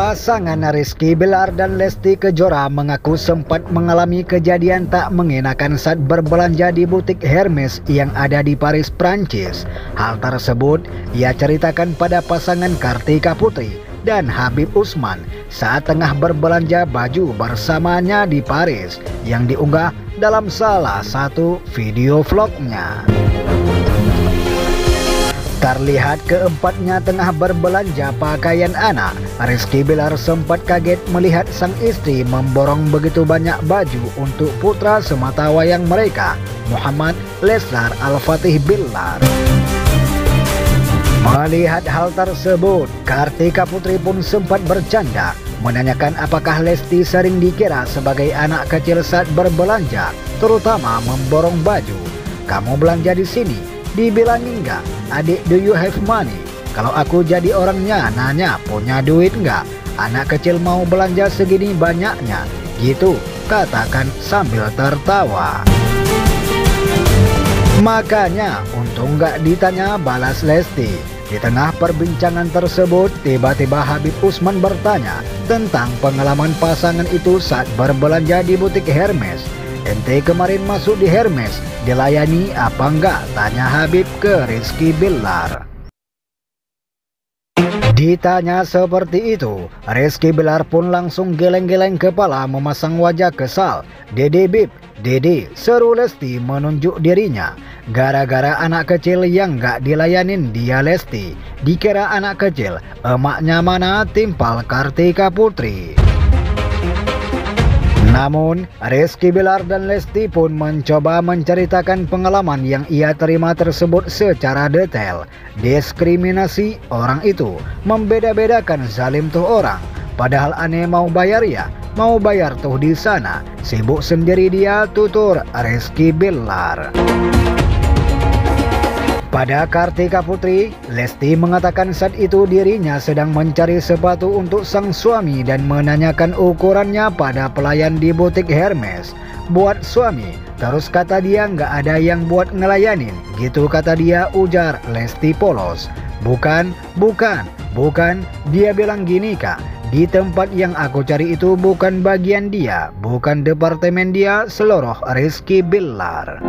Pasangan Rizky Bilar dan Lesti Kejora mengaku sempat mengalami kejadian tak mengenakan saat berbelanja di butik Hermes yang ada di Paris, Prancis. Hal tersebut ia ceritakan pada pasangan Kartika Putri dan Habib Usman saat tengah berbelanja baju bersamanya di Paris yang diunggah dalam salah satu video vlognya. Terlihat keempatnya tengah berbelanja pakaian anak. Rizky Bilar sempat kaget melihat sang istri memborong begitu banyak baju untuk putra sematawayang mereka, Muhammad Leslar Al-Fatih Bilar. Melihat hal tersebut, Kartika Putri pun sempat bercanda, menanyakan apakah Lesti sering dikira sebagai anak kecil saat berbelanja, terutama memborong baju. "Kamu belanja di sini, dibilangin nggak, adik, do you have money? Kalau aku jadi orangnya nanya, punya duit nggak? Anak kecil mau belanja segini banyaknya," gitu katakan sambil tertawa. Makanya untung nggak ditanya, balas Lesti. Di tengah perbincangan tersebut, tiba-tiba Habib Usman bertanya tentang pengalaman pasangan itu saat berbelanja di butik Hermes. "Ente kemarin masuk di Hermes, dilayani apa enggak?" tanya Habib ke Rizky Bilar. Ditanya seperti itu, Rizky Bilar pun langsung geleng-geleng kepala memasang wajah kesal. "Dede Bib, Dede," seru Lesti menunjuk dirinya. Gara-gara anak kecil yang gak dilayanin dia Lesti, dikira anak kecil, emaknya mana, timpal Kartika Putri. Namun, Rizky Bilar dan Lesti pun mencoba menceritakan pengalaman yang ia terima tersebut secara detail. Diskriminasi orang itu, membeda-bedakan, zalim tuh orang. Padahal aneh mau bayar ya, mau bayar tuh di sana. Sibuk sendiri dia, tutur Rizky Bilar. Pada Kartika Putri, Lesti mengatakan saat itu dirinya sedang mencari sepatu untuk sang suami dan menanyakan ukurannya pada pelayan di butik Hermes. "Buat suami," terus kata dia, "nggak ada yang buat ngelayanin," gitu kata dia, ujar Lesti polos. Bukan, dia bilang gini, "Kak, di tempat yang aku cari itu bukan bagian dia, bukan departemen dia," seluruh Rizky Bilar.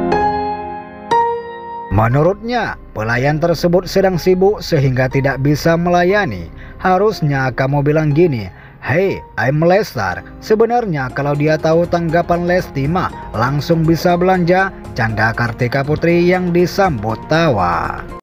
Menurutnya, pelayan tersebut sedang sibuk sehingga tidak bisa melayani. "Harusnya kamu bilang gini, 'Hey, I'm Leslar.' Sebenarnya kalau dia tahu tanggapan Lesti mah langsung bisa belanja," canda Kartika Putri yang disambut tawa.